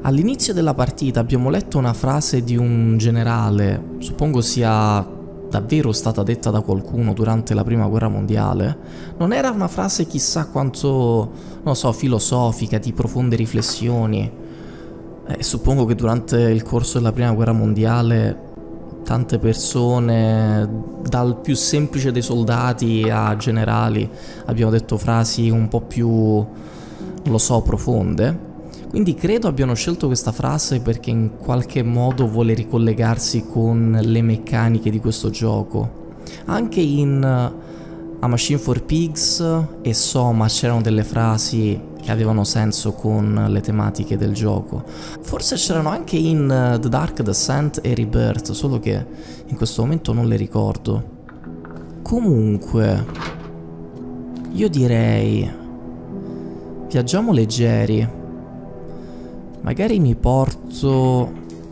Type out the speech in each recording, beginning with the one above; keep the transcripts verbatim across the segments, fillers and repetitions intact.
All'inizio della partita abbiamo letto una frase di un generale, suppongo sia davvero stata detta da qualcuno durante la prima guerra mondiale. Non era una frase chissà quanto, non so, filosofica, di profonde riflessioni. Eh, suppongo che durante il corso della prima guerra mondiale tante persone, dal più semplice dei soldati a generali, abbiano detto frasi un po' più, non lo so, profonde. Quindi credo abbiano scelto questa frase perché in qualche modo vuole ricollegarsi con le meccaniche di questo gioco. Anche in A Machine for Pigs e Soma c'erano delle frasi che avevano senso con le tematiche del gioco. Forse c'erano anche in The Dark Descent e Rebirth, solo che in questo momento non le ricordo. Comunque, io direi viaggiamo leggeri. Magari mi porto...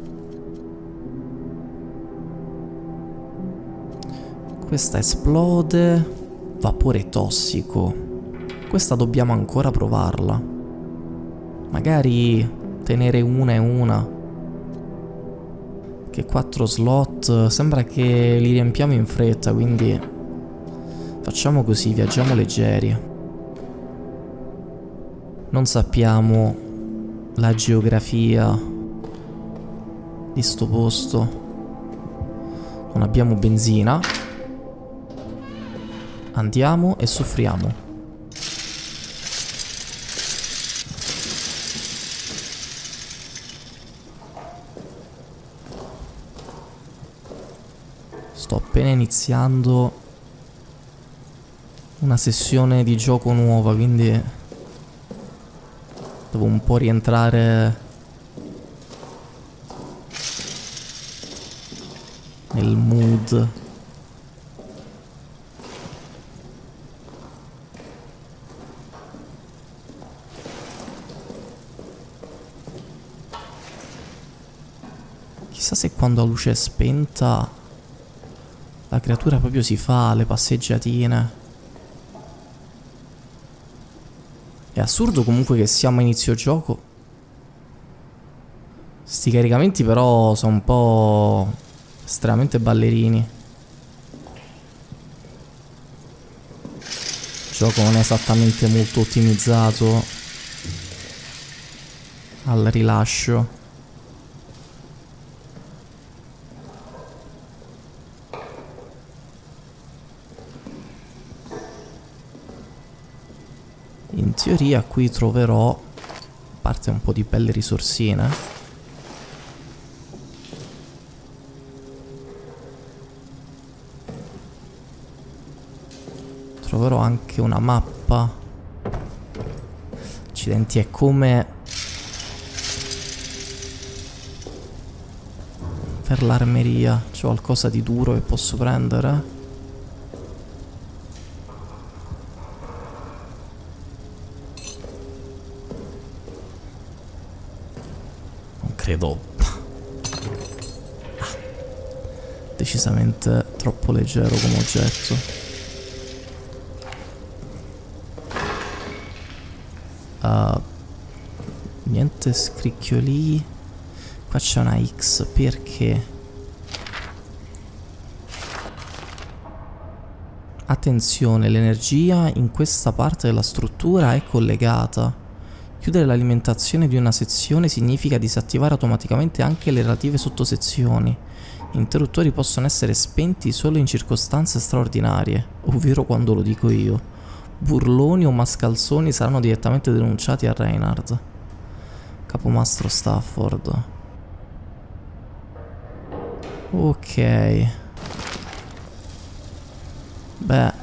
Questa esplode. Vapore tossico. Questa dobbiamo ancora provarla. Magari tenere una e una. Che quattro slot. Sembra che li riempiamo in fretta, quindi facciamo così, viaggiamo leggeri. Non sappiamo la geografia di sto posto. Non abbiamo benzina. Andiamo e soffriamo. Sto appena iniziando una sessione di gioco nuova, quindi devo un po' rientrare nel mood. Chissà se quando la luce è spenta la creatura proprio si fa le passeggiatine. È assurdo comunque che siamo a inizio gioco. Sti caricamenti però sono un po' estremamente ballerini. Il gioco non è esattamente molto ottimizzato al rilascio. In teoria qui troverò, a parte un po' di belle risorsine, troverò anche una mappa. Accidenti, è come per l'armeria. C'è qualcosa di duro che posso prendere? Credo. Ah, decisamente troppo leggero come oggetto. Uh, niente scricchioli. Qua c'è una X, perché? Attenzione, l'energia in questa parte della struttura è collegata. Chiudere l'alimentazione di una sezione significa disattivare automaticamente anche le relative sottosezioni. Gli interruttori possono essere spenti solo in circostanze straordinarie, ovvero quando lo dico io. Burloni o mascalzoni saranno direttamente denunciati a Reinhard. Capomastro Stafford. Ok. Beh.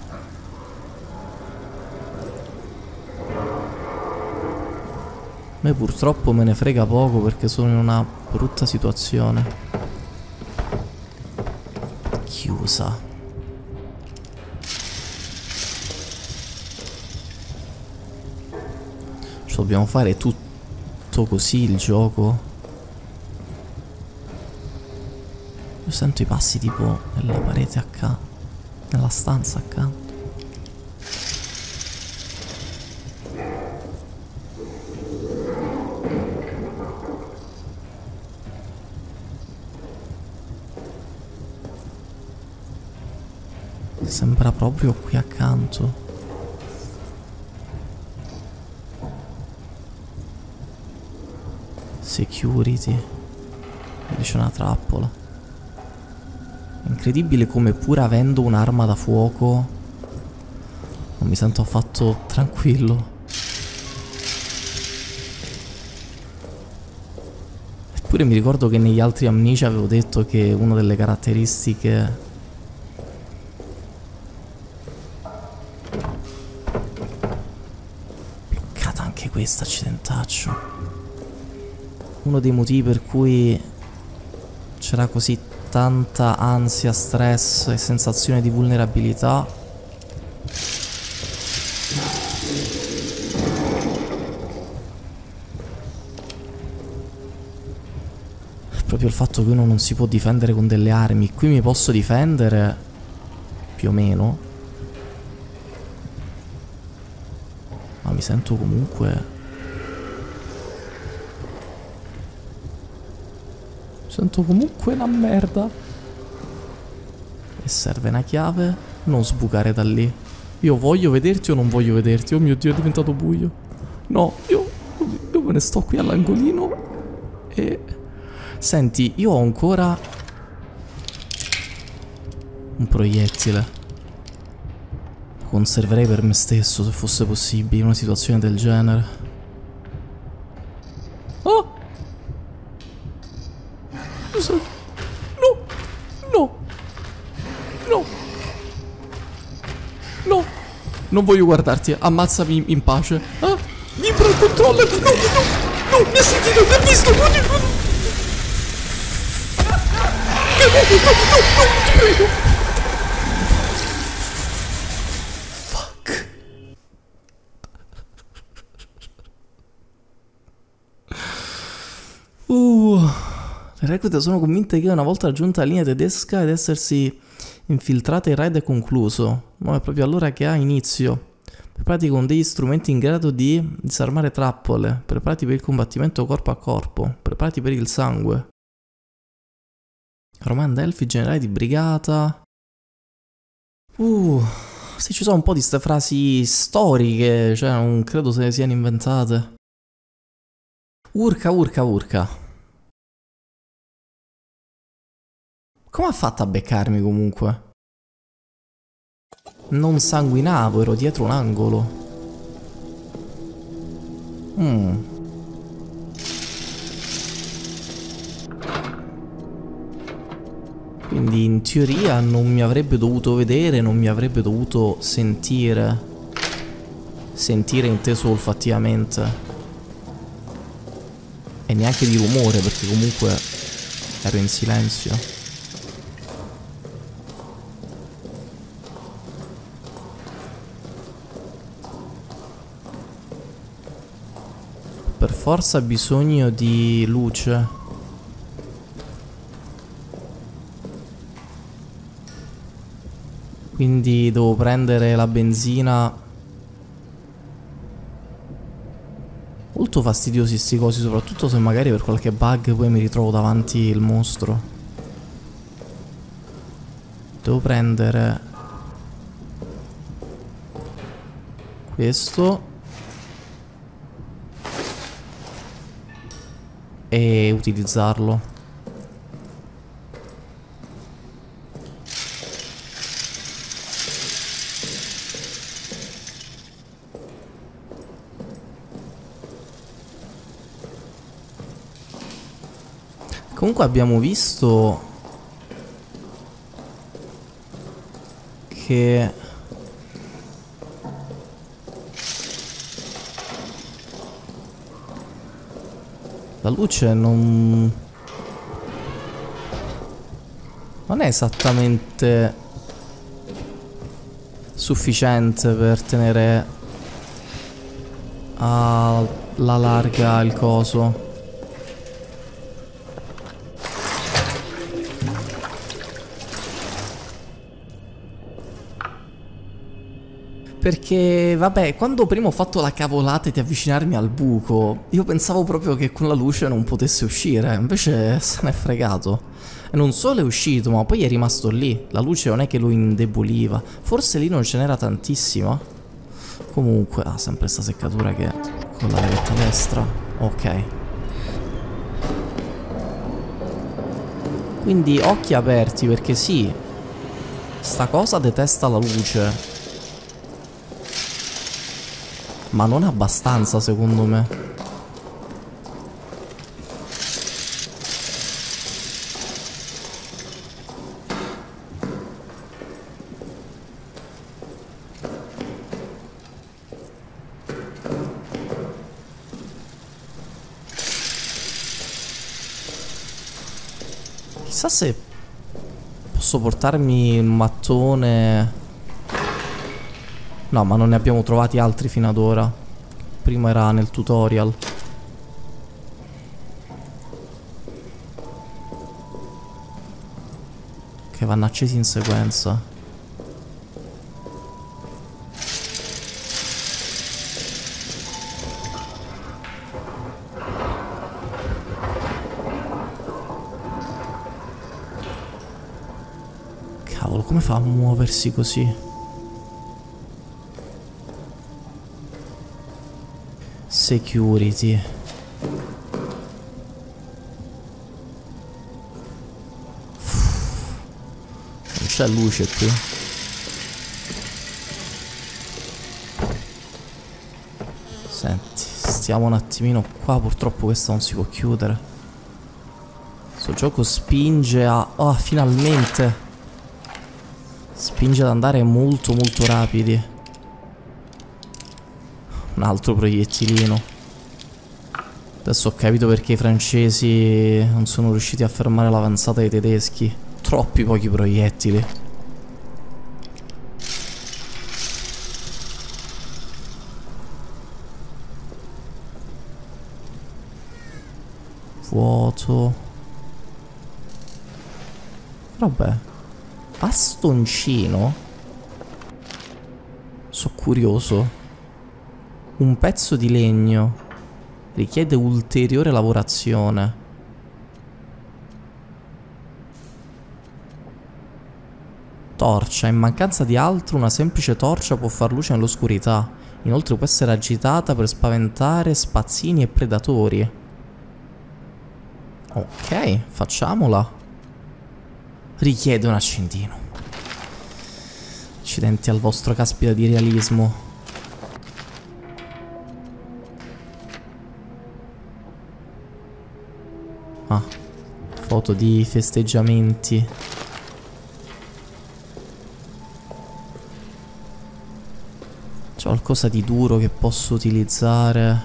A me purtroppo me ne frega poco perché sono in una brutta situazione. Chiusa. Ci dobbiamo fare tutto così il gioco. Io sento i passi tipo nella parete accanto, nella stanza accanto. Sembra proprio qui accanto. Security. Lì c'è una trappola. Incredibile come pur avendo un'arma da fuoco non mi sento affatto tranquillo. Eppure mi ricordo che negli altri Amnesia avevo detto che una delle caratteristiche bloccata anche questa, accidentaccio. Uno dei motivi per cui c'era così tanta ansia, stress e sensazione di vulnerabilità è proprio il fatto che uno non si può difendere con delle armi. Qui mi posso difendere più o meno, ma mi sento comunque Sento comunque una merda. E serve una chiave. Non sbucare da lì. Io voglio vederti o non voglio vederti? Oh mio Dio, è diventato buio. No, io, io me ne sto qui all'angolino. E... Senti, io ho ancora un proiettile. Lo conserverei per me stesso se fosse possibile in una situazione del genere. Oh! No! No! No! No! Non voglio guardarti, ammazzami in pace. Ah! Vibra il controller! No! No! No! Mi ha sentito! Mi ha visto! No! No! No! Ti prego! Fuck! Uh... Le reclute sono convinte che una volta raggiunta la linea tedesca ed essersi infiltrate il raid è concluso. Ma è proprio allora che ha inizio. Preparati con degli strumenti in grado di disarmare trappole. Preparati per il combattimento corpo a corpo. Preparati per il sangue. Roman Delphi, generale di brigata. Uh, sì, ci sono un po' di ste frasi storiche, cioè non credo se ne siano inventate. Urca, urca, urca. Come ha fatto a beccarmi comunque? Non sanguinavo, ero dietro un angolo. Mm. Quindi in teoria non mi avrebbe dovuto vedere, non mi avrebbe dovuto sentire. Sentire inteso olfattivamente. E neanche di rumore, perché comunque ero in silenzio. Per forza ha bisogno di luce. Quindi devo prendere la benzina. Molto fastidiosi sti cosi, soprattutto se magari per qualche bug poi mi ritrovo davanti il mostro. Devo prendere questo e utilizzarlo. Comunque abbiamo visto che la luce non non è esattamente sufficiente per tenere alla larga il coso. Perché, vabbè, quando prima ho fatto la cavolata di avvicinarmi al buco, io pensavo proprio che con la luce non potesse uscire, invece se n'è fregato. E non solo è uscito, ma poi è rimasto lì. La luce non è che lo indeboliva. Forse lì non ce n'era tantissima. Comunque, ah, sempre sta seccatura che con la levetta destra. Ok. Quindi occhi aperti, perché sì, sta cosa detesta la luce. Ma non abbastanza, secondo me. Chissà se posso portarmi il mattone. No, ma non ne abbiamo trovati altri fino ad ora. Prima era nel tutorial. Che vanno accesi in sequenza. Cavolo, come fa a muoversi così? Security. Non c'è luce qui. Senti, stiamo un attimino qua. Purtroppo questa non si può chiudere. Questo gioco spinge a... Oh, finalmente! Spinge ad andare molto molto rapidi. Un altro proiettilino. Adesso ho capito perché i francesi non sono riusciti a fermare l'avanzata dei tedeschi. Troppi pochi proiettili. Vuoto. Vabbè. Bastoncino. Sono curioso. Un pezzo di legno richiede ulteriore lavorazione. Torcia. In mancanza di altro, una semplice torcia può far luce nell'oscurità. Inoltre può essere agitata per spaventare spazzini e predatori. Ok, facciamola. Richiede un accendino. Accidenti al vostro caspita di realismo. Ah, foto di festeggiamenti. C'è qualcosa di duro che posso utilizzare.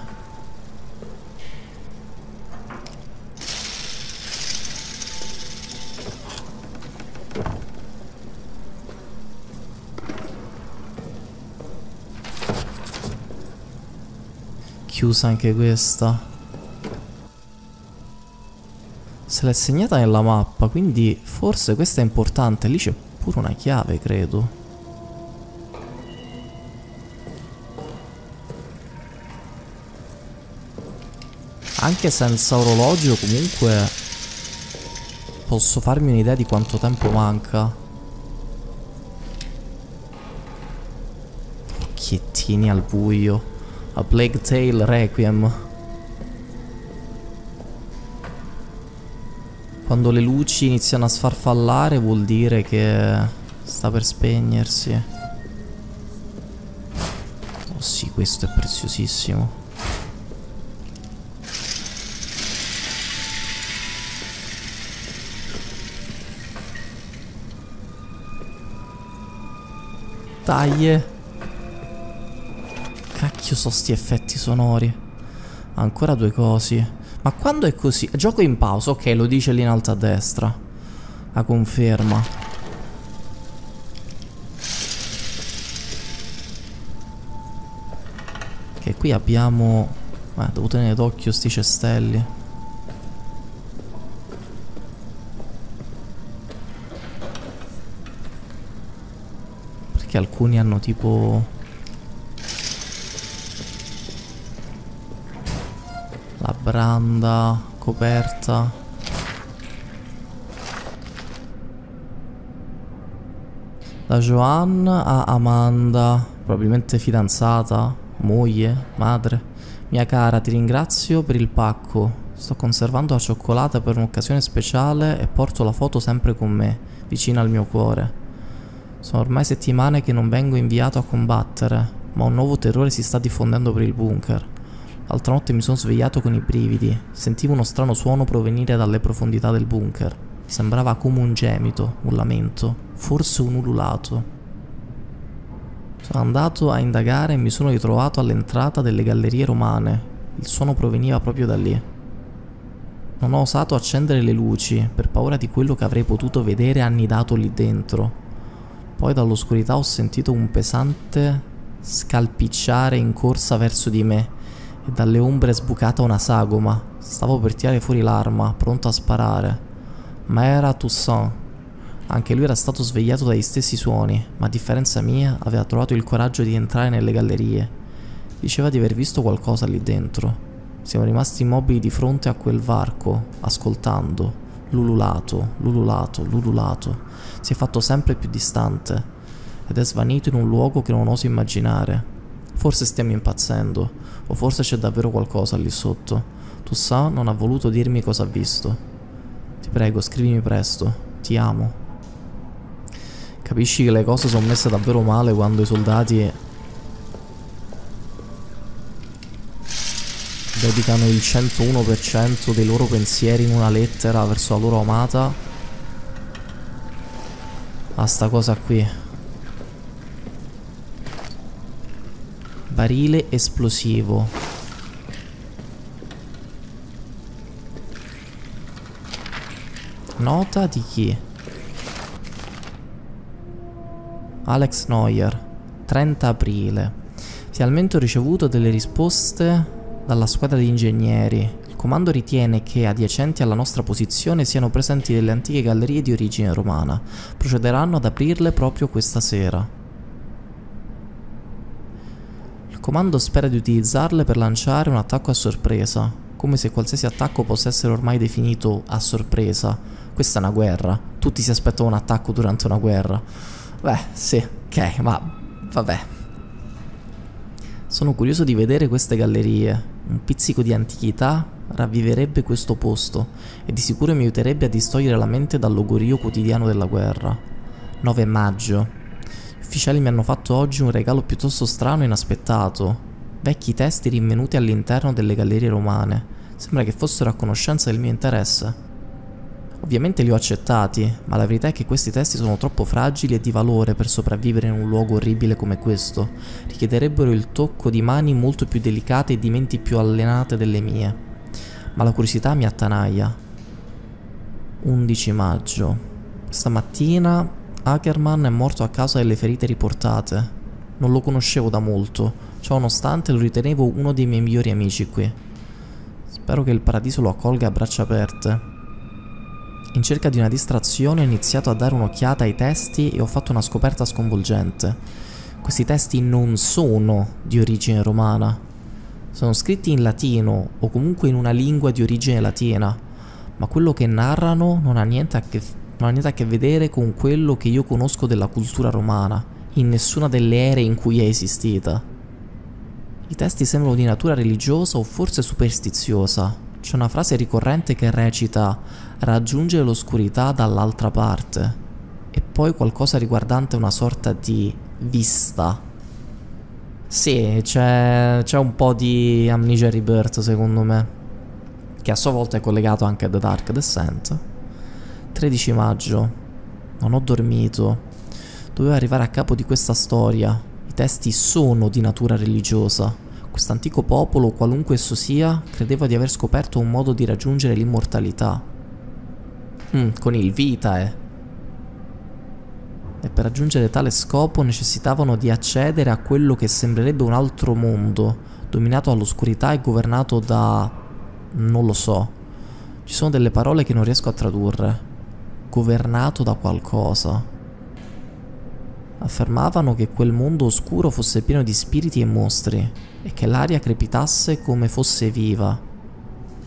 Chiusa anche questa. Se l'è segnata nella mappa, quindi forse questa è importante. Lì c'è pure una chiave, credo. Anche senza orologio comunque posso farmi un'idea di quanto tempo manca. Occhiettini al buio. A Plague Tale Requiem. Quando le luci iniziano a sfarfallare vuol dire che sta per spegnersi. Oh sì, questo è preziosissimo. Dai. Cacchio so sti effetti sonori. Ancora due cosi. Ma quando è così? Gioco in pausa, ok, lo dice lì in alto a destra. La conferma. Che qui abbiamo... Eh, devo tenere d'occhio sti cestelli. Perché alcuni hanno tipo branda, coperta. Da Joanne a Amanda, probabilmente fidanzata, moglie, madre. Mia cara, ti ringrazio per il pacco. Sto conservando la cioccolata per un'occasione speciale e porto la foto sempre con me, vicino al mio cuore. Sono ormai settimane che non vengo inviato a combattere, ma un nuovo terrore si sta diffondendo per il bunker. L'altra notte mi sono svegliato con i brividi, sentivo uno strano suono provenire dalle profondità del bunker. Sembrava come un gemito, un lamento, forse un ululato. Sono andato a indagare e mi sono ritrovato all'entrata delle gallerie romane. Il suono proveniva proprio da lì. Non ho osato accendere le luci per paura di quello che avrei potuto vedere annidato lì dentro. Poi dall'oscurità ho sentito un pesante scalpicciare in corsa verso di me e dalle ombre è sbucata una sagoma. Stavo per tirare fuori l'arma, pronto a sparare. Ma era Toussaint. Anche lui era stato svegliato dagli stessi suoni, ma a differenza mia aveva trovato il coraggio di entrare nelle gallerie. Diceva di aver visto qualcosa lì dentro. Siamo rimasti immobili di fronte a quel varco, ascoltando. L'ululato, l'ululato, l'ululato. Si è fatto sempre più distante ed è svanito in un luogo che non oso immaginare. Forse stiamo impazzendo, o forse c'è davvero qualcosa lì sotto. Toussaint non ha voluto dirmi cosa ha visto. Ti prego, scrivimi presto. Ti amo. Capisci che le cose sono messe davvero male quando i soldati dedicano il centouno per cento dei loro pensieri in una lettera verso la loro amata a sta cosa qui. Barile esplosivo. Nota di chi? Alex Neuer, trenta aprile. Finalmente ho ricevuto delle risposte dalla squadra di ingegneri. Il comando ritiene che adiacenti alla nostra posizione siano presenti delle antiche gallerie di origine romana. Procederanno ad aprirle proprio questa sera. Il comando spera di utilizzarle per lanciare un attacco a sorpresa, come se qualsiasi attacco possa essere ormai definito a sorpresa. Questa è una guerra, tutti si aspettano un attacco durante una guerra. Beh, sì, ok, ma vabbè. Sono curioso di vedere queste gallerie. Un pizzico di antichità ravviverebbe questo posto e di sicuro mi aiuterebbe a distogliere la mente dal logorio quotidiano della guerra. nove maggio. Gli ufficiali mi hanno fatto oggi un regalo piuttosto strano e inaspettato. Vecchi testi rinvenuti all'interno delle gallerie romane. Sembra che fossero a conoscenza del mio interesse. Ovviamente li ho accettati, ma la verità è che questi testi sono troppo fragili e di valore per sopravvivere in un luogo orribile come questo. Richiederebbero il tocco di mani molto più delicate e di menti più allenate delle mie. Ma la curiosità mi attanaglia. undici maggio. Stamattina Ackerman è morto a causa delle ferite riportate. Non lo conoscevo da molto, ciononostante lo ritenevo uno dei miei migliori amici qui. Spero che il paradiso lo accolga a braccia aperte. In cerca di una distrazione ho iniziato a dare un'occhiata ai testi e ho fatto una scoperta sconvolgente. Questi testi non sono di origine romana. Sono scritti in latino o comunque in una lingua di origine latina, ma quello che narrano non ha niente a che, non ha niente a che vedere con quello che io conosco della cultura romana, in nessuna delle ere in cui è esistita. I testi sembrano di natura religiosa o forse superstiziosa. C'è una frase ricorrente che recita "raggiungere l'oscurità dall'altra parte" e poi qualcosa riguardante una sorta di vista. Sì, c'è, c'è un po' di Amnesia Rebirth secondo me, che a sua volta è collegato anche a The Dark Descent. tredici maggio. Non ho dormito. Dovevo arrivare a capo di questa storia. I testi sono di natura religiosa. Quest'antico popolo, qualunque esso sia, credeva di aver scoperto un modo di raggiungere l'immortalità. Mm, con il vitae. E per raggiungere tale scopo necessitavano di accedere a quello che sembrerebbe un altro mondo, dominato dall'oscurità e governato da... non lo so. Ci sono delle parole che non riesco a tradurre. Governato da qualcosa. Affermavano che quel mondo oscuro fosse pieno di spiriti e mostri e che l'aria crepitasse come fosse viva.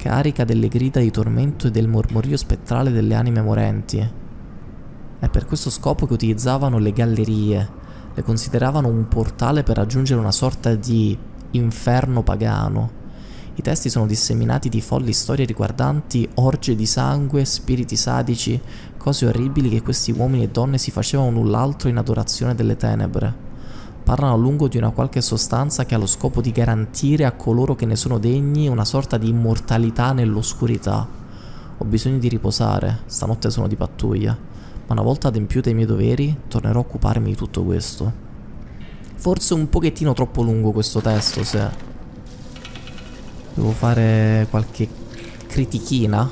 carica delle grida di tormento e del mormorio spettrale delle anime morenti. È per questo scopo che utilizzavano le gallerie, le consideravano un portale per raggiungere una sorta di inferno pagano. I testi sono disseminati di folli storie riguardanti orge di sangue, spiriti sadici, cose orribili che questi uomini e donne si facevano null'altro in adorazione delle tenebre. Parlano a lungo di una qualche sostanza che ha lo scopo di garantire a coloro che ne sono degni una sorta di immortalità nell'oscurità. Ho bisogno di riposare, stanotte sono di pattuglia, ma una volta adempiuto i miei doveri, tornerò a occuparmi di tutto questo. Forse un pochettino troppo lungo questo testo, se devo fare qualche critichina.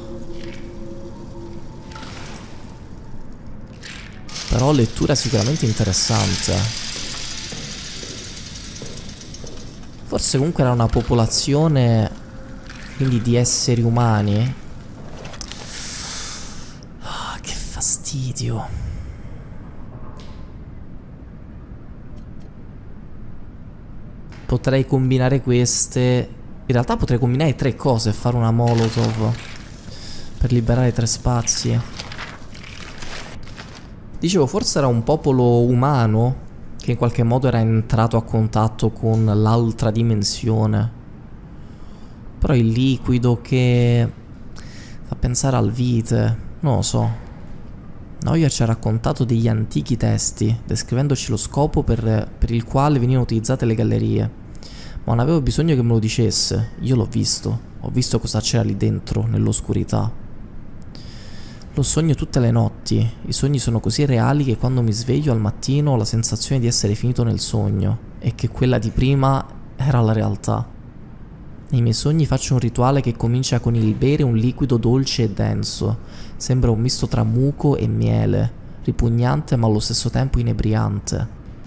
Però lettura sicuramente interessante. Forse comunque era una popolazione, quindi di esseri umani. Ah, che fastidio. Potrei combinare queste. In realtà potrei combinare tre cose e fare una molotov per liberare tre spazi. Dicevo, forse era un popolo umano che in qualche modo era entrato a contatto con l'altra dimensione. Però il liquido che fa pensare al vite, non lo so. Neuer ci ha raccontato degli antichi testi, descrivendoci lo scopo per, per il quale venivano utilizzate le gallerie. Ma non avevo bisogno che me lo dicesse, io l'ho visto, ho visto cosa c'era lì dentro, nell'oscurità. Lo sogno tutte le notti, i sogni sono così reali che quando mi sveglio al mattino ho la sensazione di essere finito nel sogno e che quella di prima era la realtà. Nei miei sogni faccio un rituale che comincia con il bere un liquido dolce e denso, sembra un misto tra muco e miele, ripugnante ma allo stesso tempo inebriante.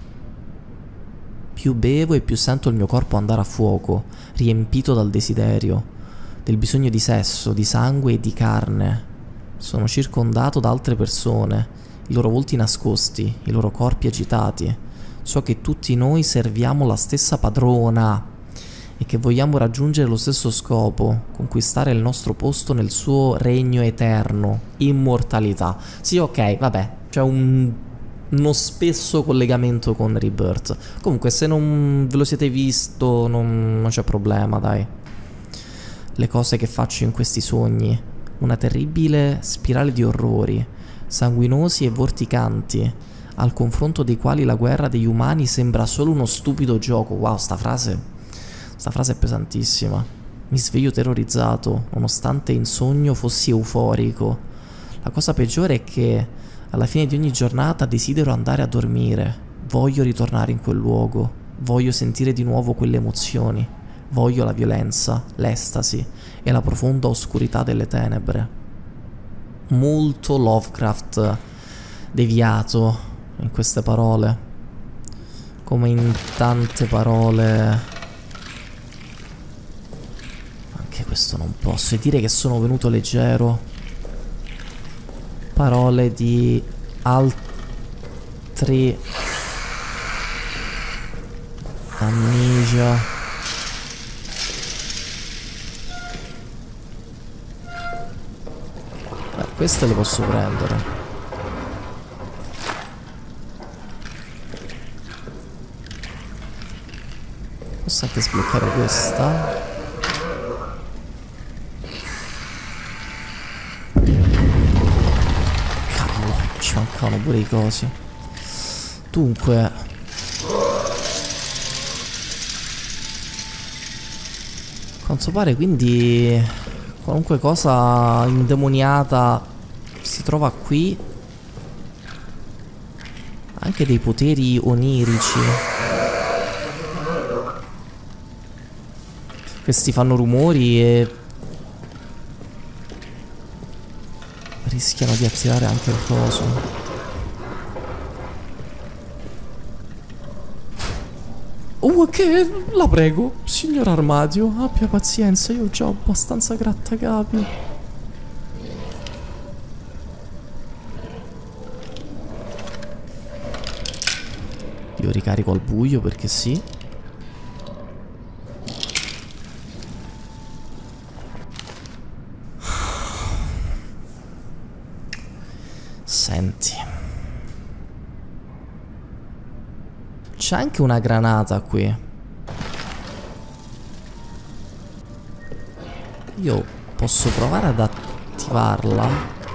Più bevo e più sento il mio corpo andare a fuoco, riempito dal desiderio, del bisogno di sesso, di sangue e di carne. Sono circondato da altre persone, i loro volti nascosti, i loro corpi agitati. So che tutti noi serviamo la stessa padrona e che vogliamo raggiungere lo stesso scopo, conquistare il nostro posto nel suo regno eterno, immortalità. Sì, ok, vabbè, c'è un, uno spesso collegamento con Rebirth. Comunque, se non ve lo siete visto, non, non c'è problema, dai. Le cose che faccio in questi sogni. Una terribile spirale di orrori, sanguinosi e vorticanti, al confronto dei quali la guerra degli umani sembra solo uno stupido gioco. Wow, sta frase, sta frase è pesantissima. Mi sveglio terrorizzato, nonostante in sogno fossi euforico. La cosa peggiore è che alla fine di ogni giornata desidero andare a dormire. Voglio ritornare in quel luogo, voglio sentire di nuovo quelle emozioni. Voglio la violenza, l'estasi e la profonda oscurità delle tenebre. Molto Lovecraft deviato in queste parole, come in tante parole. Anche questo non posso, e dire che sono venuto leggero. Parole di altri Amnesia. Queste le posso prendere. Posso anche sbloccare questa. Cavolo, ci mancavano pure i cosi. Dunque, a quanto pare quindi qualunque cosa indemoniata si trova qui. Anche dei poteri onirici. Questi fanno rumori e rischiano di attirare anche il coso. Oh, che... La prego, signor Armadio, abbia pazienza, io ho già abbastanza grattacapi. Io ricarico al buio perché sì. c'è anche una granata qui. Io posso provare ad attivarla.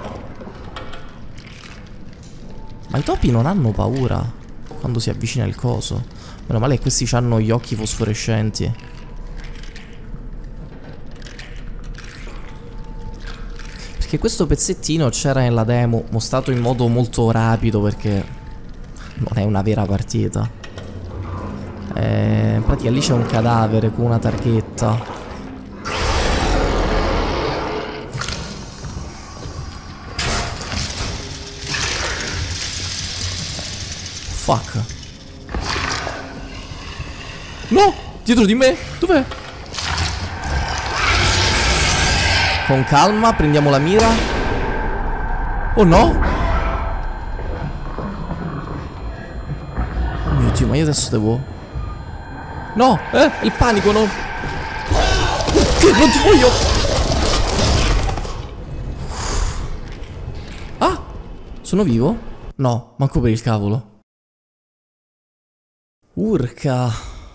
Ma i topi non hanno paura quando si avvicina il coso. Meno male che questi hanno gli occhi fosforescenti. Perché questo pezzettino c'era nella demo, mostrato in modo molto rapido perché non è una vera partita. Eh, in pratica lì c'è un cadavere con una targhetta. Fuck. No! Dietro di me! Dov'è? Con calma, prendiamo la mira. Oh no! Oh mio Dio, ma io adesso devo... No! Eh! Il panico, no! Che non ti voglio! Ah! Sono vivo? No, manco per il cavolo. Urca.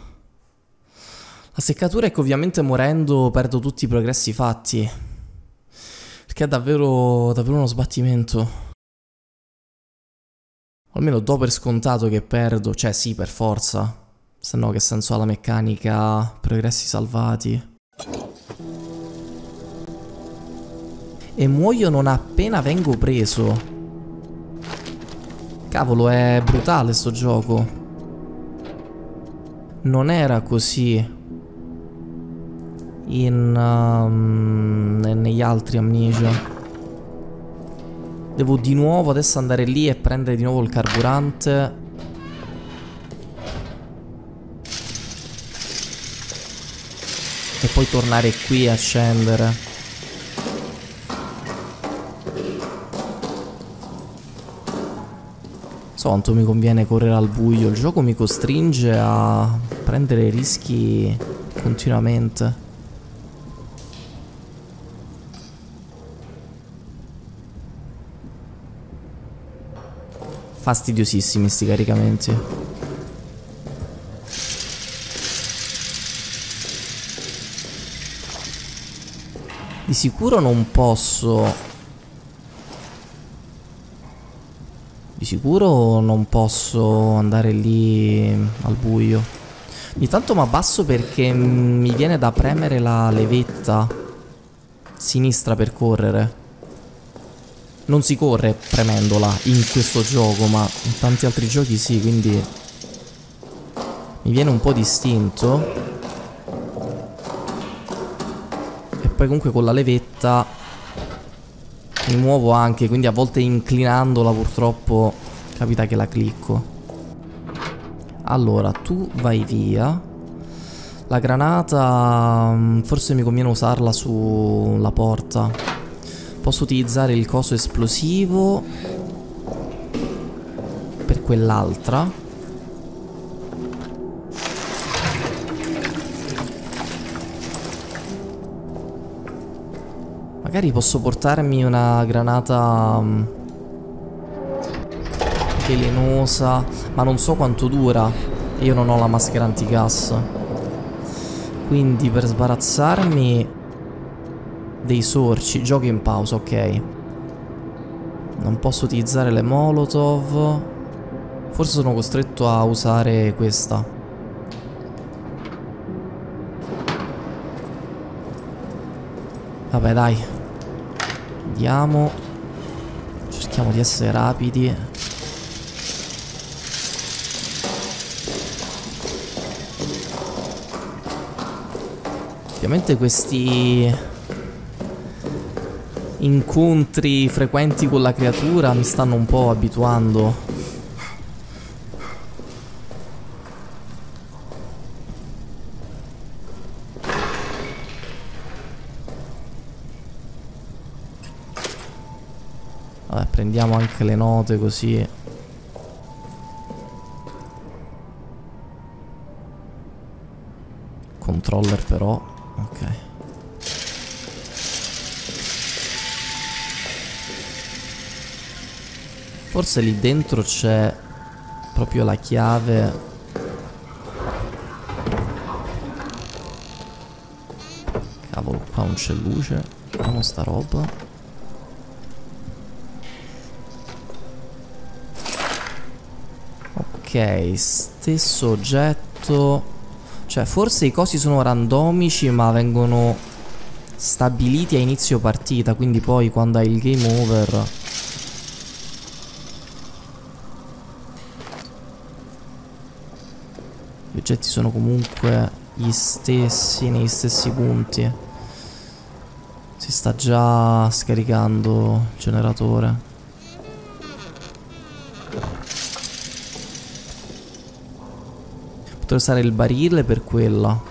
La seccatura è che ovviamente morendo perdo tutti i progressi fatti. Perché è davvero, davvero uno sbattimento. O almeno do per scontato che perdo. Cioè sì, per forza. Se no che senso ha la meccanica progressi salvati. E muoio non appena vengo preso. Cavolo, è brutale sto gioco. Non era così in um, negli altri Amnesia. Devo di nuovo adesso andare lì e prendere di nuovo il carburante. E poi tornare qui a scendere. So quanto mi conviene correre al buio. Il gioco mi costringe a prendere rischi continuamente. Fastidiosissimi sti caricamenti. Di sicuro non posso... Di sicuro non posso andare lì al buio. Ogni tanto mi abbasso perché mi viene da premere la levetta sinistra per correre. Non si corre premendola in questo gioco, ma in tanti altri giochi sì, quindi mi viene un po' distinto. E poi comunque con la levetta mi muovo anche, quindi a volte inclinandola purtroppo capita che la clicco. Allora, tu vai via. La granata forse mi conviene usarla sulla porta. Posso utilizzare il coso esplosivo per quell'altra. Magari posso portarmi una granata um, velenosa, ma non so quanto dura. Io non ho la maschera antigas. Quindi per sbarazzarmi dei sorci, giochi in pausa, ok. Non posso utilizzare le molotov. Forse sono costretto a usare questa. Vabbè dai, andiamo. Cerchiamo di essere rapidi. Ovviamente questi incontri frequenti con la creatura mi stanno un po' abituando. Vabbè, prendiamo anche le note così. Controller però, ok. Forse lì dentro c'è proprio la chiave Cavolo, qua non c'è luce. Vediamo sta roba. Ok, stesso oggetto. Cioè, forse i cosi sono randomici, ma vengono stabiliti a inizio partita, quindi poi quando hai il game over... Gli oggetti sono comunque gli stessi, negli stessi punti. Si sta già scaricando il generatore. Potrei usare il barile per quella.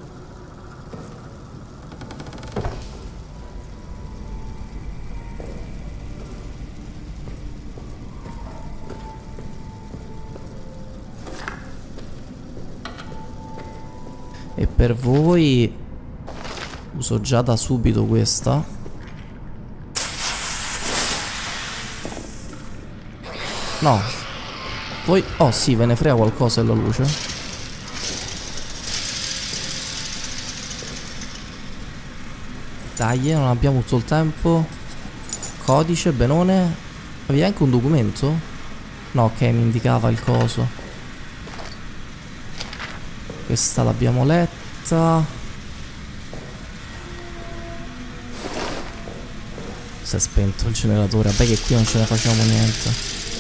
E per voi uso già da subito questa. No. Voi... Oh sì, ve ne frega qualcosa della luce. Dai, non abbiamo tutto il tempo. Codice, benone. Avevi anche un documento? No, ok, mi indicava il coso. Questa l'abbiamo letta. Si è spento il generatore. Vabbè che qui non ce ne facciamo niente.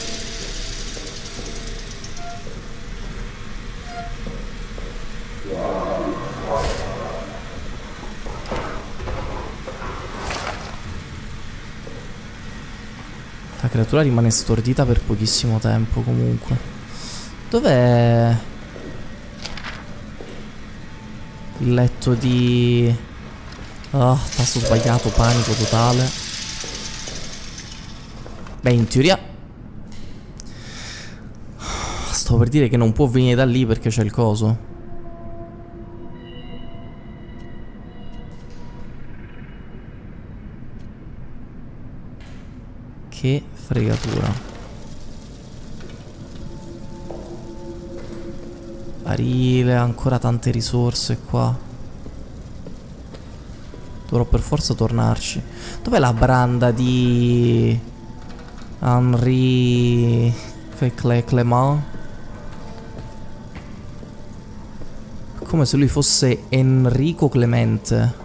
La creatura rimane stordita per pochissimo tempo comunque. Dov'è il letto di... Ah, tasto sbagliato, panico totale. Beh, in teoria stavo per dire che non può venire da lì perché c'è il coso. Che fregatura. Barile, ancora tante risorse qua. Dovrò per forza tornarci. Dov'è la branda di Henri Clément? Come se lui fosse Enrico Clemente.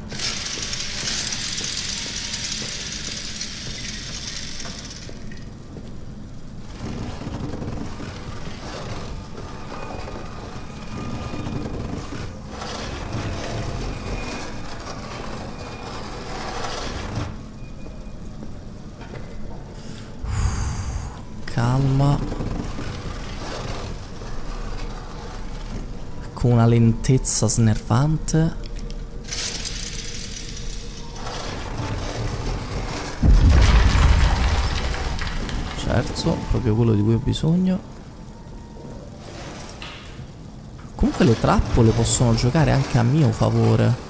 Calma. Con una lentezza snervante. Certo, proprio quello di cui ho bisogno. Comunque le trappole possono giocare anche a mio favore.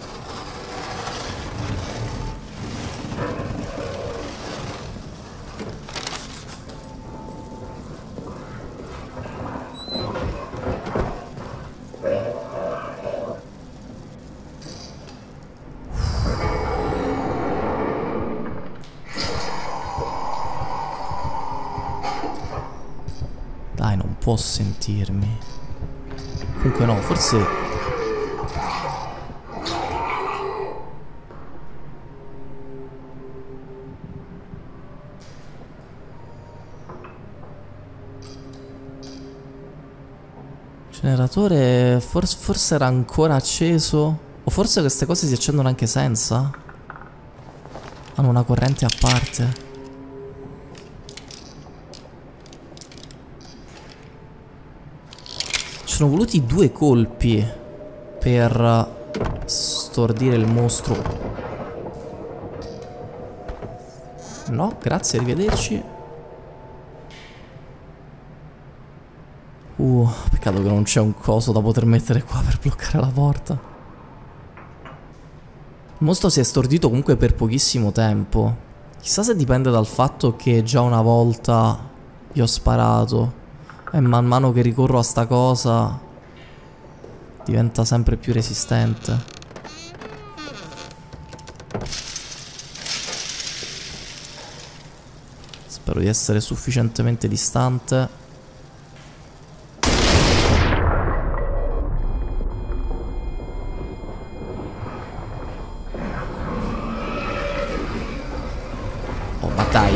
Dai, non può sentirmi. Comunque no, forse... Il generatore forse, forse era ancora acceso. O forse queste cose si accendono anche senza. Hanno una corrente a parte. Sono voluti due colpi per stordire il mostro. No, grazie, arrivederci. Uh, peccato che non c'è un coso da poter mettere qua per bloccare la porta. Il mostro si è stordito comunque per pochissimo tempo. Chissà se dipende dal fatto che già una volta gli ho sparato e man mano che ricorro a sta cosa diventa sempre più resistente. Spero di essere sufficientemente distante. Oh, ma dai.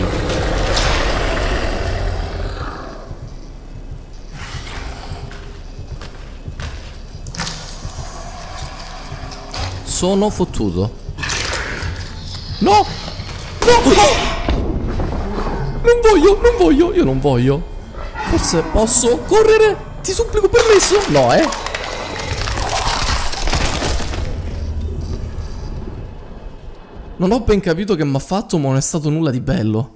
Sono fottuto. No! No! No! Non voglio, non voglio, io non voglio. Forse posso correre? Ti supplico permesso? No, eh? Non ho ben capito che mi ha fatto, ma non è stato nulla di bello.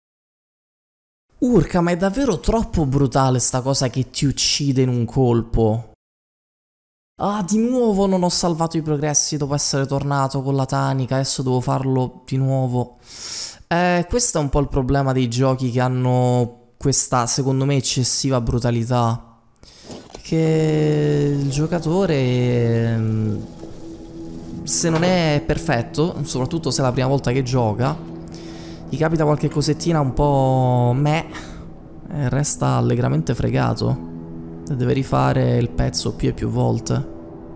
Urca, ma è davvero troppo brutale sta cosa che ti uccide in un colpo. Ah, di nuovo non ho salvato i progressi dopo essere tornato con la tanica, adesso devo farlo di nuovo. Eh, questo è un po' il problema dei giochi che hanno questa, secondo me, eccessiva brutalità. Che il giocatore, se non è perfetto, soprattutto se è la prima volta che gioca, gli capita qualche cosettina un po' meh e resta allegramente fregato. Deve rifare il pezzo più e più volte.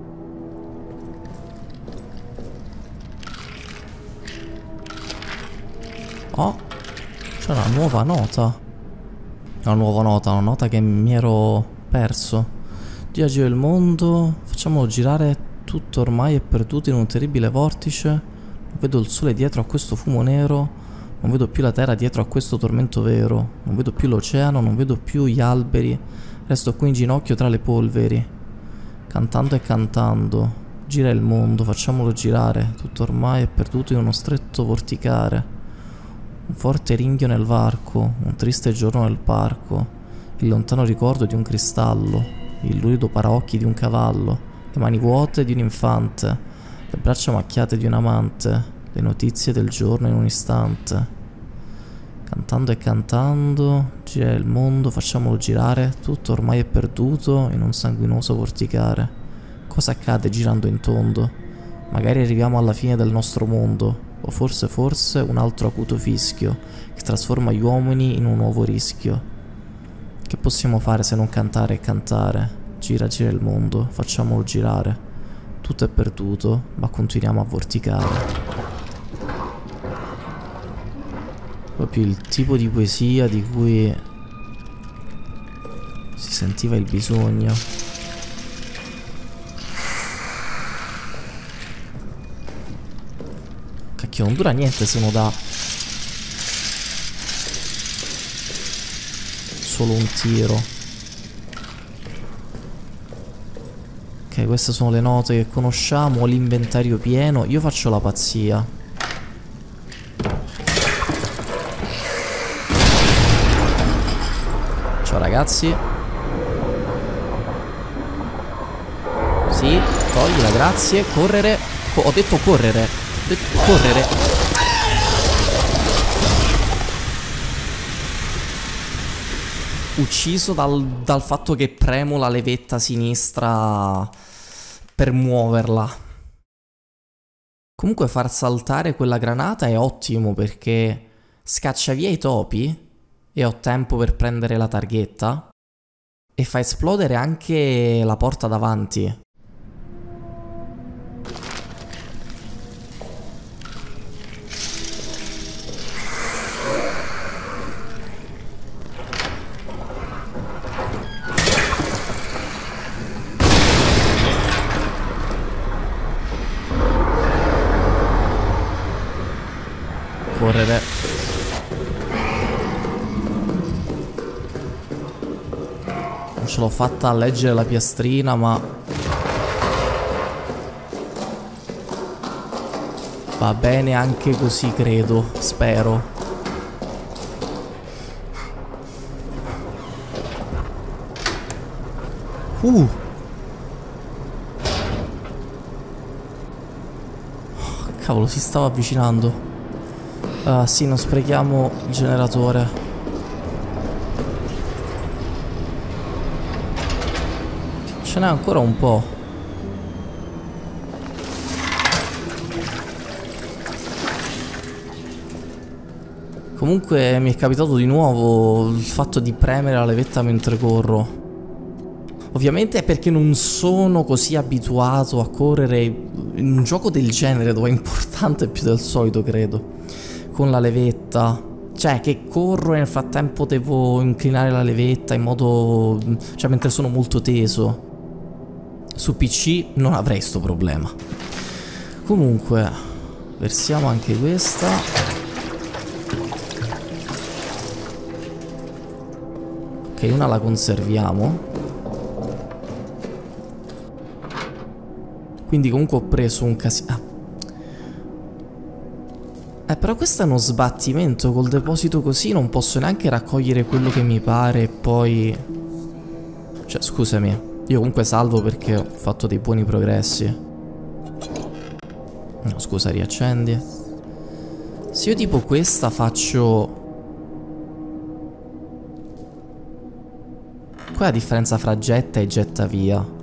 Oh, c'è una nuova nota. Una nuova nota, una nota che mi ero perso. Gira gira il mondo, facciamolo girare, tutto ormai è perduto in un terribile vortice. Non vedo il sole dietro a questo fumo nero, non vedo più la terra dietro a questo tormento vero, non vedo più l'oceano, non vedo più gli alberi. Resto qui in ginocchio tra le polveri, cantando e cantando. Gira il mondo, facciamolo girare, tutto ormai è perduto in uno stretto vorticare. Un forte ringhio nel varco, un triste giorno nel parco, il lontano ricordo di un cristallo, il lurido paraocchi di un cavallo, le mani vuote di un infante, le braccia macchiate di un amante, le notizie del giorno in un istante. Cantando e cantando, gira il mondo, facciamolo girare, tutto ormai è perduto in un sanguinoso vorticare. Cosa accade girando in tondo? Magari arriviamo alla fine del nostro mondo, o forse forse un altro acuto fischio che trasforma gli uomini in un nuovo rischio. Che possiamo fare se non cantare e cantare? Gira gira il mondo, facciamolo girare. Tutto è perduto, ma continuiamo a vorticare. Proprio il tipo di poesia di cui si sentiva il bisogno. Cacchio, non dura niente se uno dà solo un tiro. Ok, queste sono le note che conosciamo, ho l'inventario pieno, io faccio la pazzia. Ciao ragazzi. Sì, toglila, grazie. Correre. Co- ho detto correre. Ho detto correre. Ucciso dal, dal fatto che premo la levetta sinistra per muoverla. Comunque far saltare quella granata è ottimo perché scaccia via i topi e ho tempo per prendere la targhetta e fa esplodere anche la porta davanti. Correre. Non ce l'ho fatta a leggere la piastrina, ma va bene anche così, credo, spero. Uh. Oh, cavolo, si stava avvicinando. Ah, sì, non sprechiamo il generatore. Ce n'è ancora un po'. Comunque mi è capitato di nuovo il fatto di premere la levetta mentre corro. Ovviamente è perché non sono così abituato a correre in un gioco del genere, dove è importante più del solito, credo, con la levetta. Cioè che corro e nel frattempo devo inclinare la levetta in modo... cioè mentre sono molto teso. Su P C non avrei sto problema. Comunque versiamo anche questa. Ok, una la conserviamo. Quindi comunque ho preso un casino. Ah. Eh, però questo è uno sbattimento. Col deposito così non posso neanche raccogliere quello che mi pare e poi... Cioè, scusami. Io comunque salvo perché ho fatto dei buoni progressi. No, scusa, riaccendi. Se io tipo questa faccio... Qual è la differenza fra getta e getta via?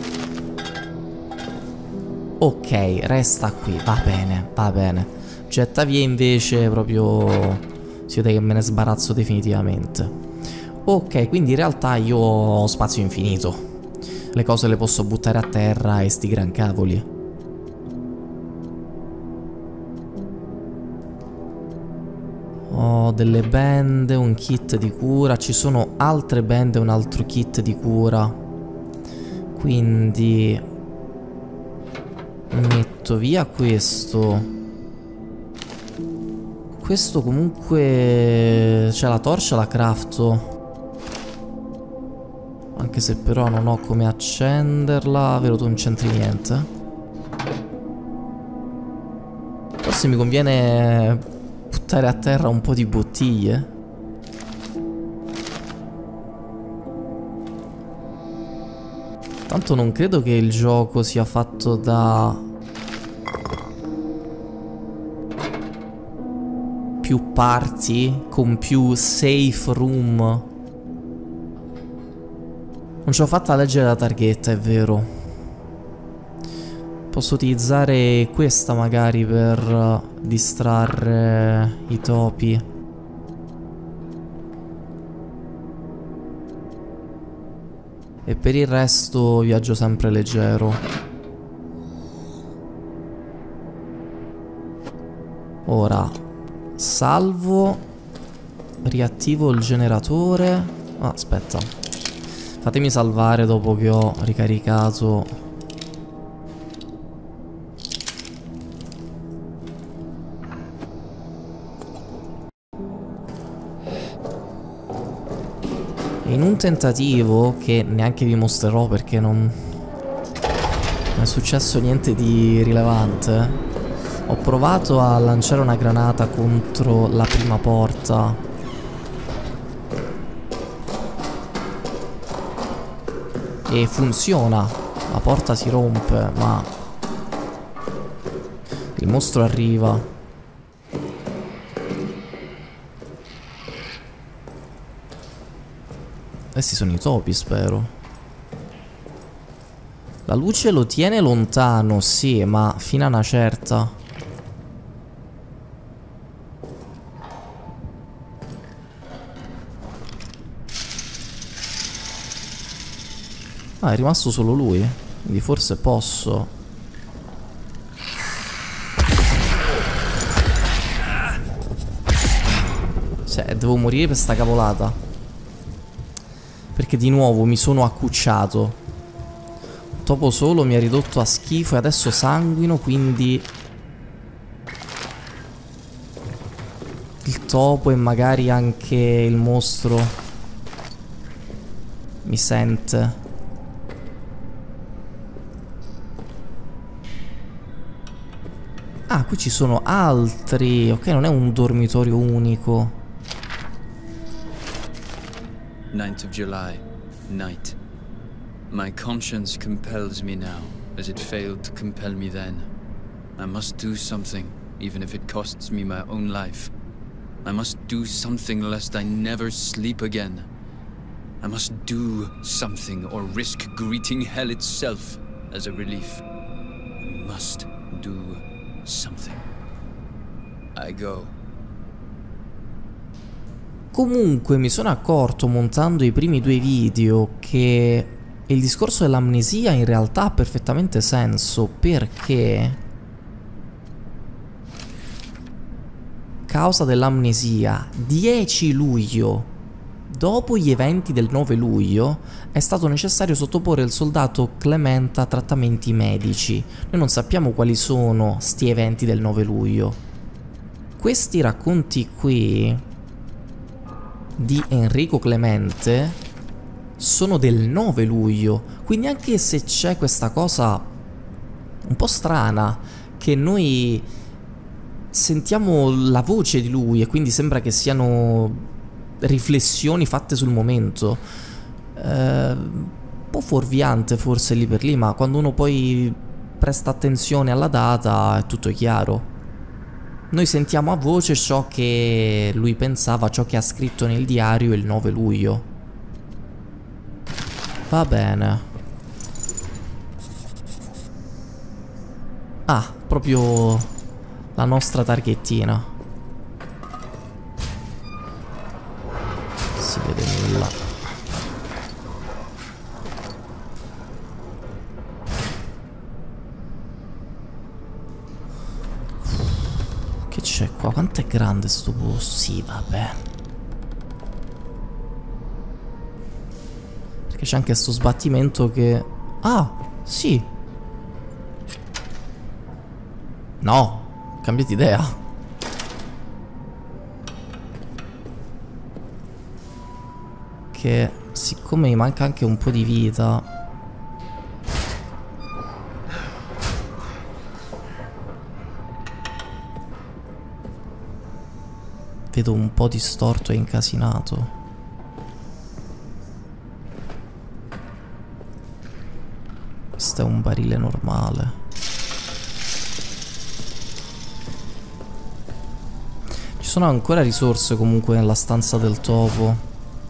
Ok, resta qui, va bene, va bene. Getta via invece proprio... si vede che me ne sbarazzo definitivamente. Ok, quindi in realtà io ho spazio infinito. Le cose le posso buttare a terra e sti gran cavoli. Ho delle bende, un kit di cura. Ci sono altre bende e un altro kit di cura. Quindi... metto via questo. Questo comunque... cioè la torcia la crafto. Anche se però non ho come accenderla. Vero, tu non c'entri niente. Forse mi conviene buttare a terra un po' di bottiglie. Tanto non credo che il gioco sia fatto da più parti con più safe room. Non ce l'ho fatta a leggere la targhetta, è vero. Posso utilizzare questa magari per distrarre i topi. E per il resto viaggio sempre leggero. Ora salvo. Riattivo il generatore. Ah, aspetta. Fatemi salvare dopo che ho ricaricato. In un tentativo che neanche vi mostrerò perché non, non è successo niente di rilevante, ho provato a lanciare una granata contro la prima porta. E funziona. La porta si rompe, ma il mostro arriva. Questi sono i topi, spero. La luce lo tiene lontano, sì, ma fino a una certa. Ah, è rimasto solo lui? Quindi forse posso. Cioè, devo morire per sta cavolata. Perché di nuovo mi sono accucciato. Topo solo mi ha ridotto a schifo e adesso sanguino, quindi il topo e magari anche il mostro mi sente. Ah, qui ci sono altri. Ok, non è un dormitorio unico. ninth of July, night. My conscience compels me now, as it failed to compel me then. I must do something, even if it costs me my own life. I must do something lest I never sleep again. I must do something or risk greeting hell itself as a relief. I must do something. I go. Comunque mi sono accorto montando i primi due video che il discorso dell'amnesia in realtà ha perfettamente senso, perché causa dell'amnesia dieci luglio, dopo gli eventi del nove luglio, è stato necessario sottoporre il soldato Clement a trattamenti medici. Noi non sappiamo quali sono sti eventi del nove luglio. Questi racconti qui di Enrico Clemente sono del nove luglio, quindi anche se c'è questa cosa un po' strana che noi sentiamo la voce di lui e quindi sembra che siano riflessioni fatte sul momento, eh, un po' fuorviante forse lì per lì, ma quando uno poi presta attenzione alla data è tutto chiaro. Noi sentiamo a voce ciò che lui pensava, ciò che ha scritto nel diario il nove luglio. Va bene. Ah, proprio la nostra targhettina. Si vede nulla. Che c'è qua? Quanto è grande sto posto? Sì, vabbè. Perché c'è anche sto sbattimento che... Ah, sì. No, cambiate idea. Che siccome mi manca anche un po' di vita, vedo un po' distorto e incasinato. Questo è un barile normale. Ci sono ancora risorse comunque nella stanza del topo.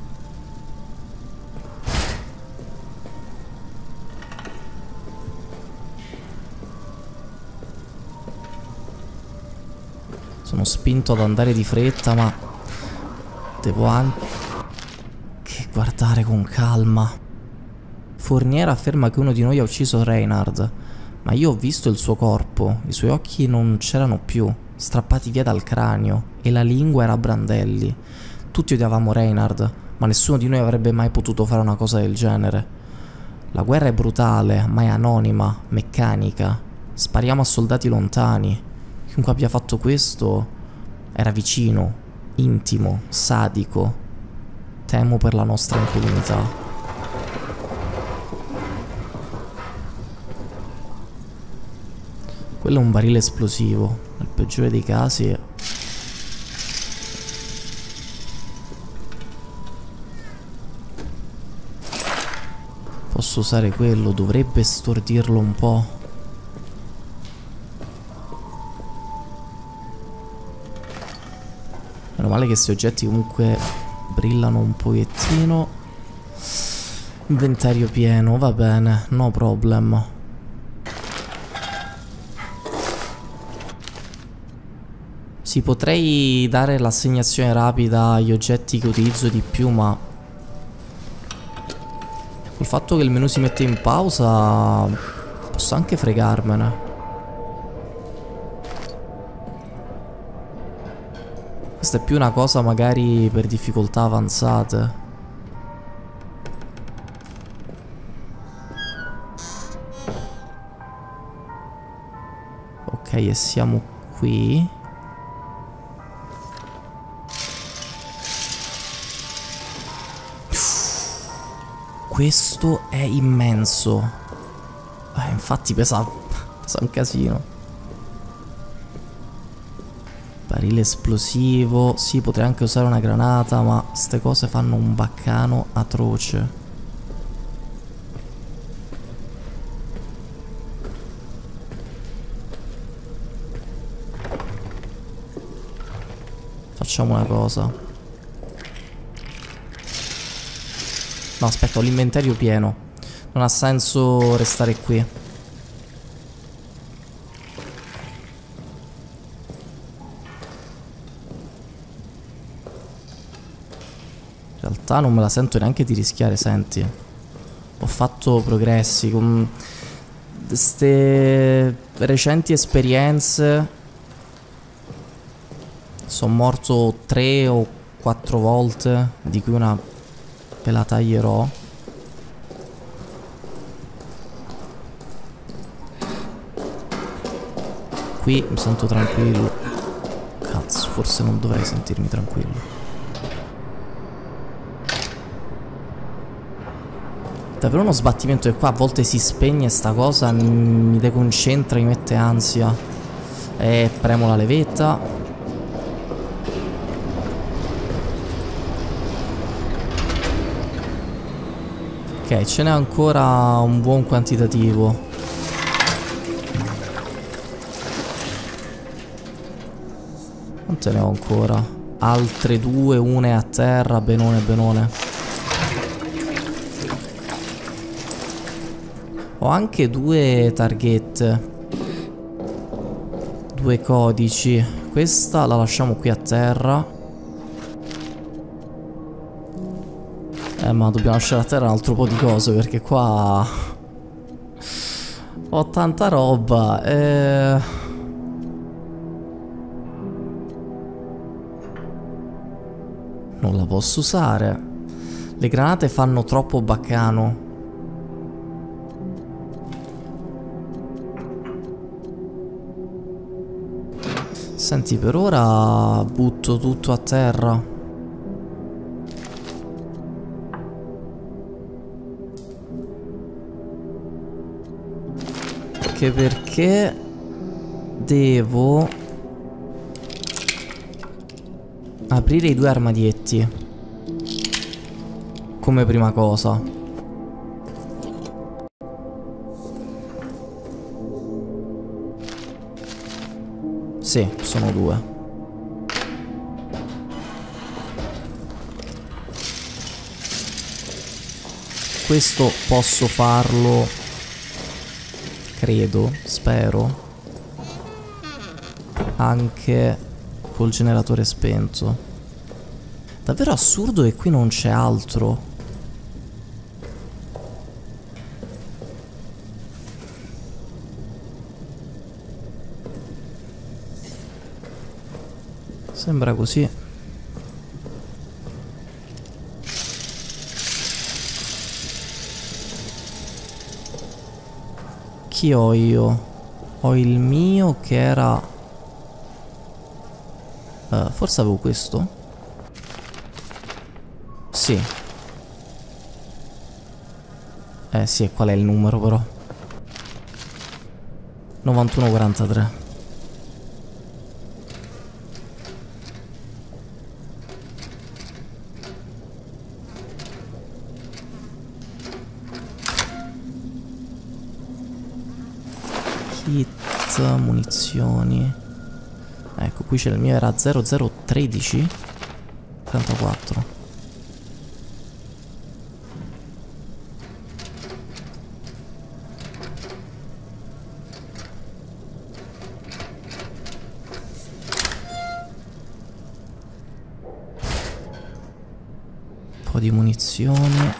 Sono spinto ad andare di fretta, ma devo anche guardare con calma. Fournier afferma che uno di noi ha ucciso Reynard, ma io ho visto il suo corpo. I suoi occhi non c'erano più, strappati via dal cranio, e la lingua era a brandelli. Tutti odiavamo Reynard, ma nessuno di noi avrebbe mai potuto fare una cosa del genere. La guerra è brutale, ma è anonima, meccanica. Spariamo a soldati lontani. Chiunque abbia fatto questo era vicino, intimo, sadico. Temo per la nostra incolumità. Quello è un barile esplosivo. Nel peggiore dei casi. Posso usare quello, dovrebbe stordirlo un po'. Meno male che questi oggetti comunque brillano un pochettino. Inventario pieno, va bene, no problem. Sì, potrei dare l'assegnazione rapida agli oggetti che utilizzo di più, ma col fatto che il menu si mette in pausa posso anche fregarmene. Questa è più una cosa magari per difficoltà avanzate. Ok, e siamo qui. Questo è immenso. Eh, infatti pesa, pesa un casino. Barile esplosivo. Sì, potrei anche usare una granata, ma queste cose fanno un baccano atroce. Facciamo una cosa. No, aspetta, ho l'inventario pieno. Non ha senso restare qui. realtà non me la sento neanche di rischiare, senti. Ho fatto progressi con queste recenti esperienze. Sono morto tre o quattro volte, di cui una ve la taglierò. Qui mi sento tranquillo. Cazzo, forse non dovrei sentirmi tranquillo. Davvero uno sbattimento, che qua a volte si spegne sta cosa, mi deconcentra, mi mette ansia. E premo la levetta. Ok, ce n'è ancora un buon quantitativo. Quante ne ho ancora? Altre due, una è a terra, benone benone. Ho anche due targhette. Due codici. Questa la lasciamo qui a terra. Eh, ma dobbiamo lasciare a terra un altro po' di cose, perché qua ho tanta roba. Eh... Non la posso usare. Le granate fanno troppo baccano. Senti, per ora butto tutto a terra. Anche perché devo aprire i due armadietti come prima cosa. Sì, sono due. Questo posso farlo, credo, spero, anche col generatore spento. Davvero assurdo che qui non c'è altro. Sembra così. Chi ho io? Ho il mio che era... Uh, forse avevo questo? Sì. Eh sì, e qual è il numero però? novantuno quarantatré. Kit, munizioni. Ecco, qui c'è il mio, era zero zero tredici trentaquattro. Un po' di munizioni.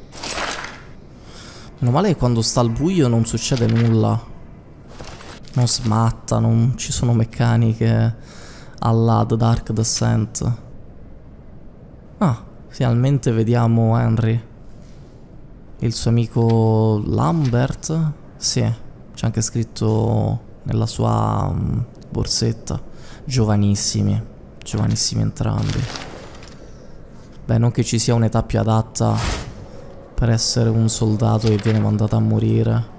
Meno male che quando sta al buio non succede nulla. Non smatta, non ci sono meccaniche alla The Dark Descent. Ah, finalmente vediamo Henry. Il suo amico Lambert. Sì, c'è anche scritto nella sua um, borsetta. Giovanissimi, giovanissimi entrambi. Beh, non che ci sia un'età più adatta per essere un soldato che viene mandato a morire.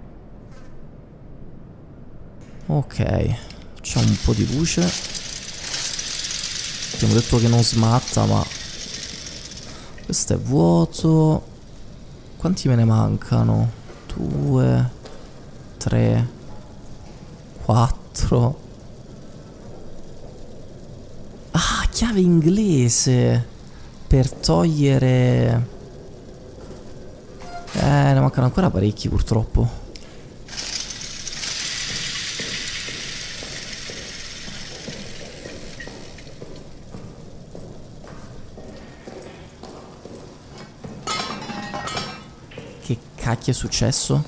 Ok, c'è un po' di luce. Abbiamo detto che non smatta, ma questo è vuoto. Quanti me ne mancano? Due, tre, quattro. Ah, chiave inglese per togliere... Eh, ne mancano ancora parecchi purtroppo. che cacchio è successo?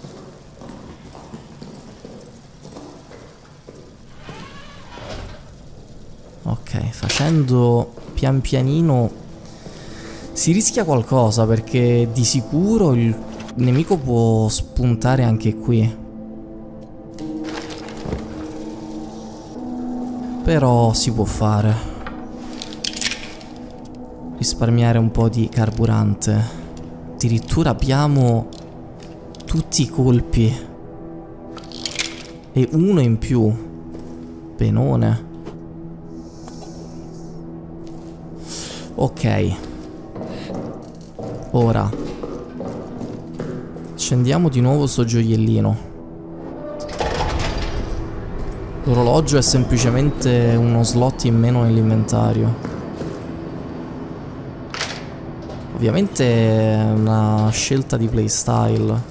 Ok, facendo pian pianino si rischia qualcosa, perché di sicuro il nemico può spuntare anche qui. Però si può fare. Risparmiare un po' di carburante. Addirittura abbiamo tutti i colpi e uno in più. Benone. Ok. Ora accendiamo di nuovo sto gioiellino. L'orologio è semplicemente uno slot in meno nell'inventario. Ovviamente è una scelta di playstyle.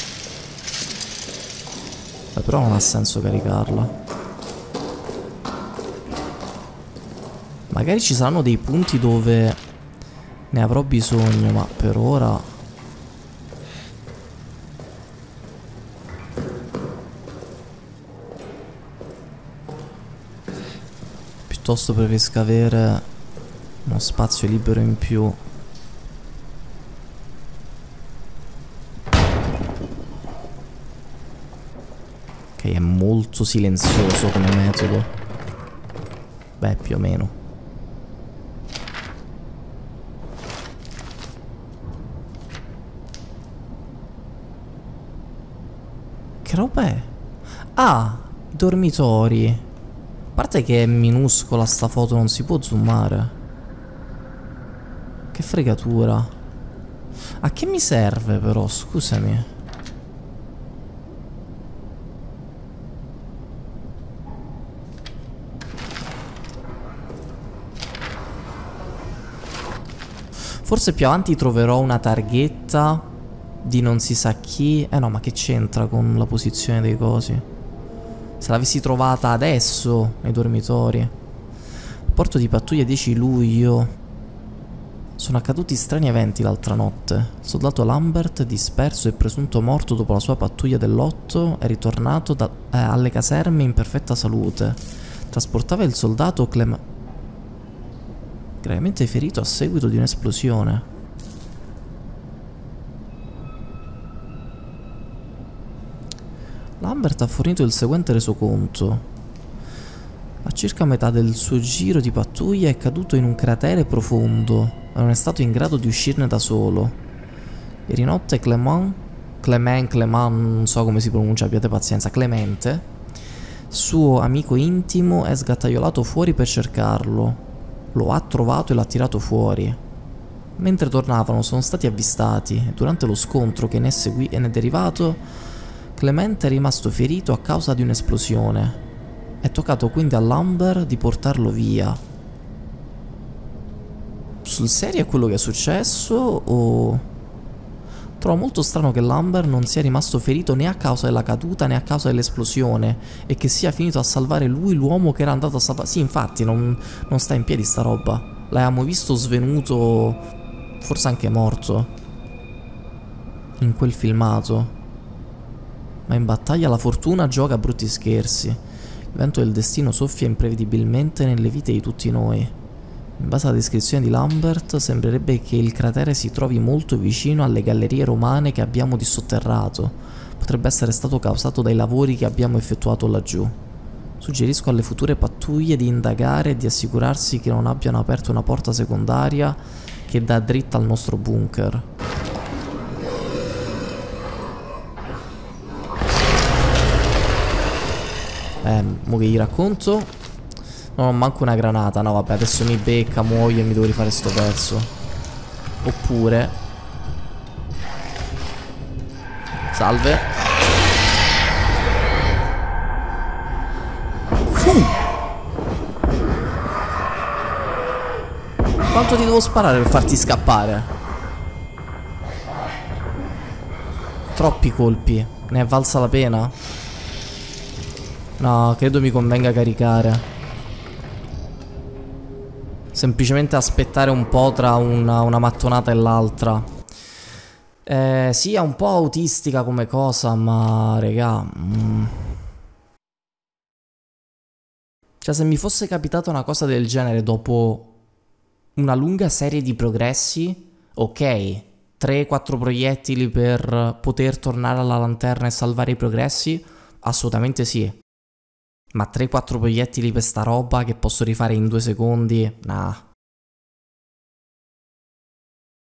Beh, però non ha senso caricarla. Magari ci saranno dei punti dove ne avrò bisogno, ma per ora piuttosto preferisco avere uno spazio libero in più. Ok, è molto silenzioso come metodo. Beh, più o meno. Che roba è? Ah, i dormitori. A parte che è minuscola sta foto, non si può zoomare. Che fregatura. A che mi serve però, scusami. Forse più avanti troverò una targhetta di non si sa chi. Eh no, ma che c'entra con la posizione dei cosi? Se l'avessi trovata adesso nei dormitori. Porto di pattuglia dieci luglio. Sono accaduti strani eventi l'altra notte. Il soldato Lambert, disperso e presunto morto dopo la sua pattuglia dell'otto, è ritornato da, eh, alle caserme in perfetta salute. Trasportava il soldato Clem... gravemente ferito a seguito di un'esplosione. Lambert ha fornito il seguente resoconto. A circa metà del suo giro di pattuglia è caduto in un cratere profondo e non è stato in grado di uscirne da solo. Ieri notte Clement, Clement, Clement, non so come si pronuncia, abbiate pazienza, Clemente, suo amico intimo, è sgattaiolato fuori per cercarlo. Lo ha trovato e l'ha tirato fuori. Mentre tornavano sono stati avvistati e durante lo scontro che ne è, segui- ne è derivato, Clemente è rimasto ferito a causa di un'esplosione. È toccato quindi a Lambert di portarlo via. Sul serio è quello che è successo o... Trovo molto strano che Lambert non sia rimasto ferito né a causa della caduta né a causa dell'esplosione e che sia finito a salvare lui l'uomo che era andato a salvare. Sì, infatti non, non sta in piedi sta roba. L'abbiamo visto svenuto, forse anche morto, in quel filmato. Ma in battaglia la fortuna gioca a brutti scherzi. Il vento del destino soffia imprevedibilmente nelle vite di tutti noi. In base alla descrizione di Lambert, sembrerebbe che il cratere si trovi molto vicino alle gallerie romane che abbiamo dissotterrato. Potrebbe essere stato causato dai lavori che abbiamo effettuato laggiù. Suggerisco alle future pattuglie di indagare e di assicurarsi che non abbiano aperto una porta secondaria che dà dritta al nostro bunker. Eh, mo che gli racconto? Non ho manco una granata. No vabbè, adesso mi becca, muoio e mi devo rifare sto pezzo. Oppure salve. uh. Quanto ti devo sparare per farti scappare? Troppi colpi. Ne è valsa la pena? No, credo mi convenga caricare. Semplicemente aspettare un po' tra una, una mattonata e l'altra. Eh, sì, è un po' autistica come cosa, ma regà... Mm. Cioè, se mi fosse capitata una cosa del genere dopo una lunga serie di progressi, ok, tre quattro proiettili per poter tornare alla lanterna e salvare i progressi, assolutamente sì. Ma tre quattro proiettili per sta roba che posso rifare in due secondi? Nah.